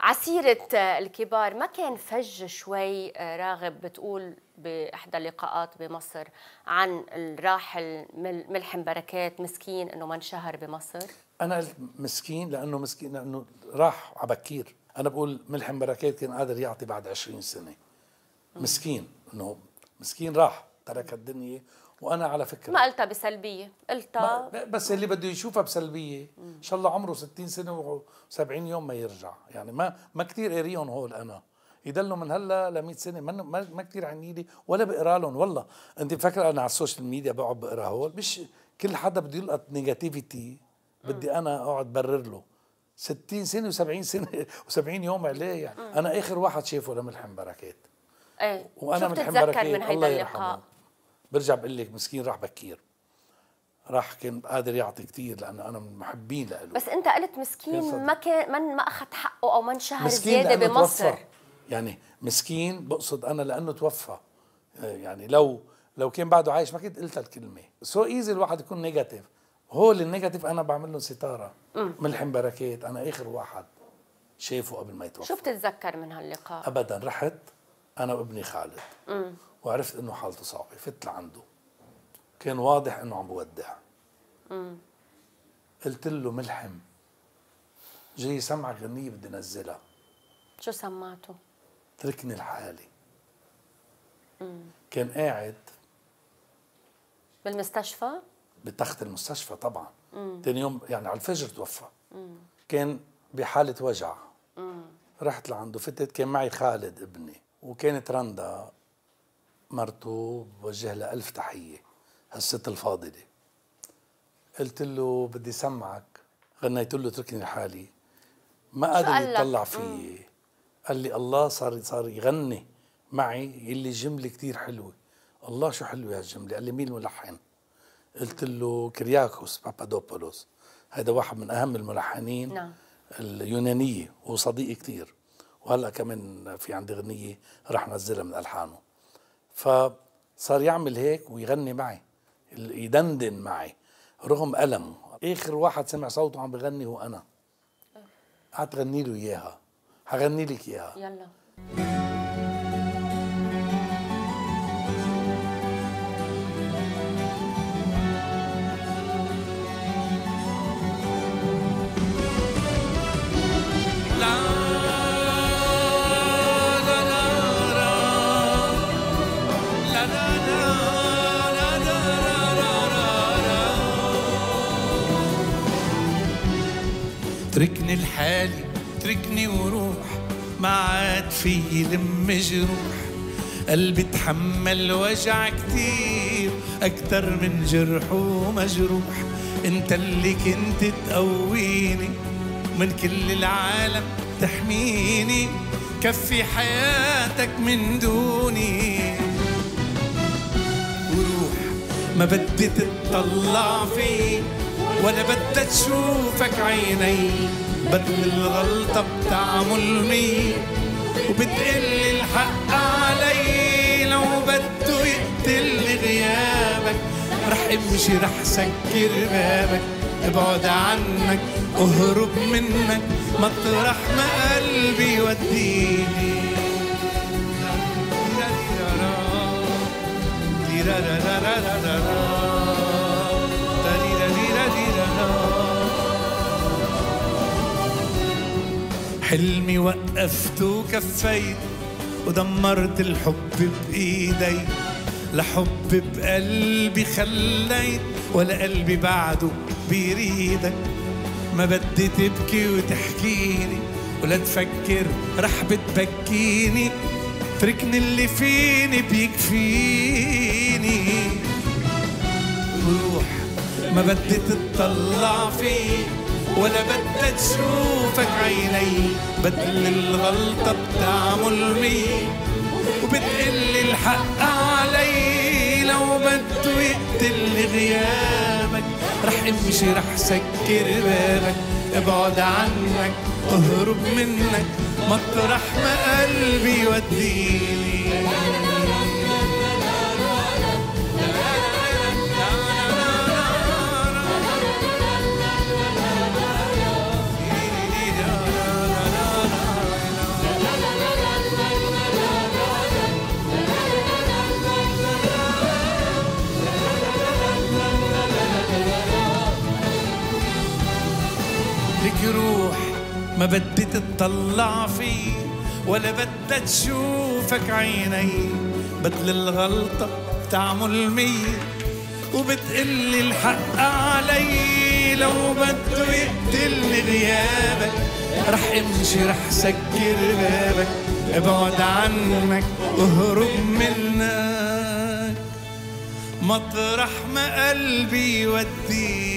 عسيرة الكبار، ما كان فج شوي راغب بتقول بإحدى اللقاءات بمصر عن الراحل ملحم بركات مسكين إنه ما انشهر بمصر؟ أنا قلت مسكين لأنه راح على بكير. أنا بقول ملحم بركات كان قادر يعطي بعد 20 سنة. مسكين إنه مسكين راح ترك الدنيا. وأنا على فكرة ما قلتها بسلبية، قلتها بس اللي بده يشوفها بسلبية إن شاء الله عمره 60 سنة و70 يوم ما يرجع. يعني ما كثير قاريهم هول. أنا يضلوا من هلا ل 100 سنة ما كثير عنيدي ولا بقرا لهم. والله أنت فاكرة أنا على السوشيال ميديا بقعد بقرا هول؟ مش كل حدا بده يلقط نيجاتيفيتي بدي أنا أقعد برر له. 60 سنة و70 سنة و70 يوم عليه. يعني أنا آخر واحد شايفه لملحم بركات. ايه وأنا شو ملحم بتتذكر بركات من هيدا اللقاء؟ برجع بقول لك مسكين راح بكير. راح كان قادر يعطي كثير لانه انا من محبين له. بس انت قلت مسكين ما اخذ حقه او ما انشهر زياده بمصر. توفى. يعني مسكين بقصد انا لانه توفى. يعني لو كان بعده عايش ما كنت قلت الكلمه. سو ايزي الواحد يكون نيجاتيف. هو النيجاتيف انا بعمل له ستاره. ملحم بركات انا اخر واحد شايفه قبل ما يتوفى. شو بتتذكر من هاللقاء؟ ابدا رحت انا وابني خالد. وعرفت انه حالته صعبه. فت لعنده كان واضح انه عم بودع. قلت له ملحم جاي سمعك غنية بدي نزلها. شو سمعته؟ تركني لحالي. كان قاعد بالمستشفى؟ بتخت المستشفى طبعا. ثاني يوم يعني على الفجر توفى. كان بحالة وجع. رحت لعنده فتت كان معي خالد ابني وكانت رندا مرته بوجه لها ألف تحية هالست الفاضلة. قلت له بدي سمعك. غنيت له تركني لحالي. ما قادر يطلع فيي. قال لي الله صار يغني معي اللي جملة كتير حلوة. الله شو حلوة هالجملة. قال لي مين الملحن؟ قلت له كرياكوس بابادوبولوس. هذا واحد من أهم الملحنين. نعم. اليونانية وصديقي كتير. وهلأ كمان في عندي غنية رح نزلها من ألحانه. فصار يعمل هيك ويغني معي يدندن معي رغم ألمه. آخر واحد سمع صوته عم بغني هو أنا. قعدت غني له إياها. هغني لك إياها. يلا. تركني لحالي تركني وروح ما عاد في لم جروح. قلبي تحمل وجع كتير أكتر من جرح ومجروح. انت اللي كنت تقويني من كل العالم تحميني. كفي حياتك من دوني وروح. ما بدي تطلع فيك ولا بدي تشوفك عيني. بدل الغلطة بتعمل وبتقلي الحق علي. لو بده يقتلني غيابك رح امشي رح سكر بابك. ابعد عنك اهرب منك مطرح ما قلبي يوديني. حلمي وقفت وكفيت ودمرت الحب بإيدي. لحب بقلبي خليت ولا قلبي بعده بيريدك. ما بدي تبكي وتحكيني ولا تفكر رح بتبكيني. تركني اللي فيني بيكفيني وروح. ما بدي تطلع فيك ولا بدي تشوفك عيني. بدل الغلطة بتعمل وبتقلي الحق علي. لو بده يقتلني غيابك رح امشي رح سكر بابك. ابعد عنك اهرب منك مطرح ما قلبي يوديني. لك روح ما بدي تطلع فيه ولا بدي تشوفك عيني، بدل الغلطة بتعمل 100 وبتقلي الحق علي. لو بده يقتلني غيابك رح امشي رح سكر بابك، ابعد عنك واهرب منك، مطرح ما قلبي يوديك